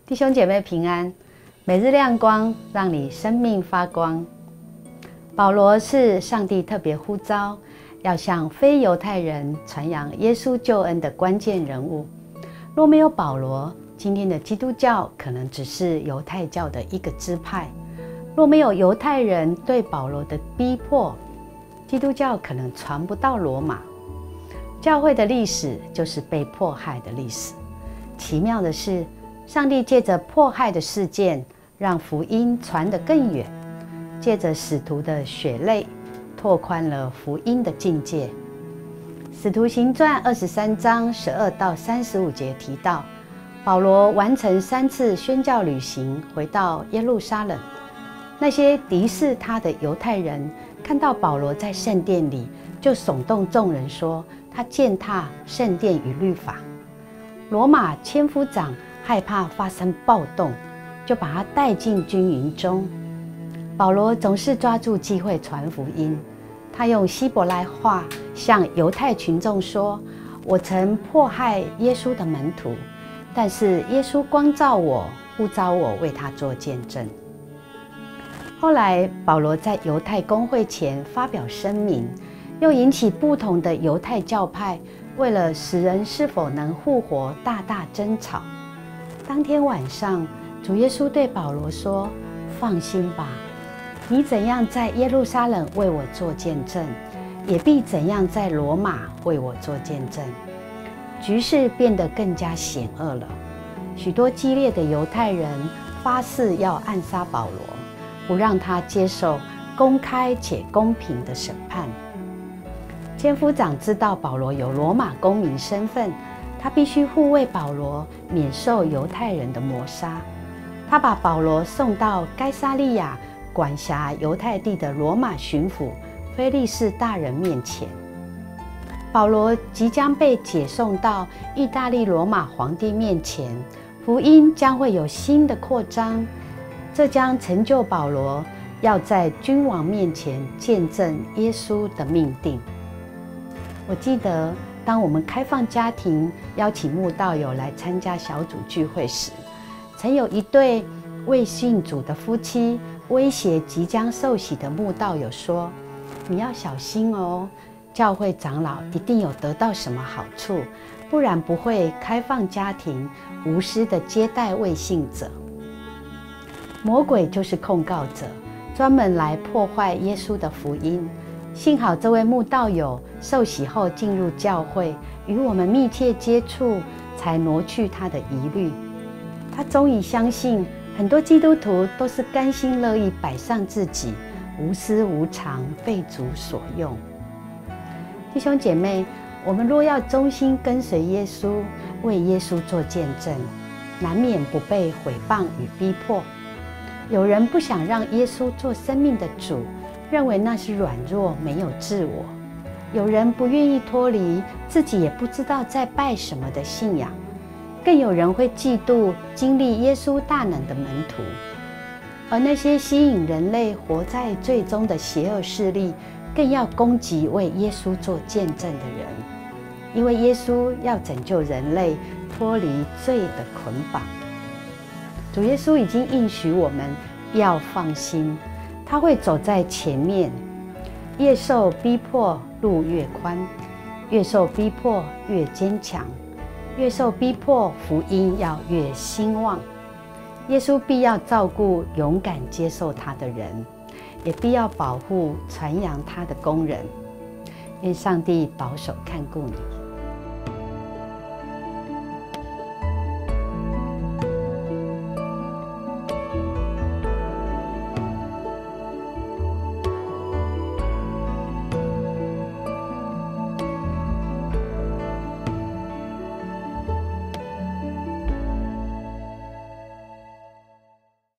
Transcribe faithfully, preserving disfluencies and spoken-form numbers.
弟兄姐妹平安，每日亮光，让你生命发光。保罗是上帝特别呼召，要向非犹太人传扬耶稣救恩的关键人物。若没有保罗，今天的基督教可能只是犹太教的一个支派；若没有犹太人对保罗的逼迫，基督教可能传不到罗马。教会的历史就是被迫害的历史。奇妙的是，上帝借着迫害的事件，让福音传得更远；借着使徒的血泪，拓宽了福音的境界。使徒行传二十三章十二到三十五节提到，保罗完成三次宣教旅行，回到耶路撒冷。那些敌视他的犹太人看到保罗在圣殿里，就耸动众人说他践踏圣殿与律法。罗马千夫长害怕发生暴动，就把他带进军营中。保罗总是抓住机会传福音。他用希伯来话向犹太群众说：“我曾迫害耶稣的门徒，但是耶稣光照我，呼召我为他做见证。”后来，保罗在犹太公会前发表声明，又引起不同的犹太教派为了使人是否能复活大大争吵。当天晚上，主耶稣对保罗说：“放心吧，你怎样在耶路撒冷为我做见证，也必怎样在罗马为我做见证。”局势变得更加险恶了。许多激烈的犹太人发誓要暗杀保罗，不让他接受公开且公平的审判。千夫长知道保罗有罗马公民身份，他必须护卫保罗免受犹太人的谋杀。他把保罗送到该撒利亚管辖犹太地的罗马巡抚菲利士大人面前。保罗即将被解送到意大利罗马皇帝面前，福音将会有新的扩张，这将成就保罗要在君王面前见证耶稣的命定。我记得，当我们开放家庭，邀请慕道友来参加小组聚会时，曾有一对未信主的夫妻威胁即将受洗的慕道友说：“你要小心哦，教会长老一定有得到什么好处，不然不会开放家庭，无私的接待未信者。”魔鬼就是控告者，专门来破坏耶稣的福音。幸好这位慕道友受洗后进入教会，与我们密切接触，才挪去他的疑虑。他终于相信，很多基督徒都是甘心乐意摆上自己，无私无偿，被主所用。弟兄姐妹，我们若要忠心跟随耶稣，为耶稣做见证，难免不被毁谤与逼迫。有人不想让耶稣做生命的主，认为那是软弱，没有自我；有人不愿意脱离自己也不知道在拜什么的信仰；更有人会嫉妒经历耶稣大能的门徒。而那些吸引人类活在罪中的邪恶势力，更要攻击为耶稣做见证的人，因为耶稣要拯救人类脱离罪的捆绑。主耶稣已经应许我们要放心，他会走在前面。越受逼迫，路越宽；越受逼迫，越坚强；越受逼迫，福音要越兴旺。耶稣必要照顾勇敢接受他的人，也必要保护传扬他的工人。愿上帝保守看顾你。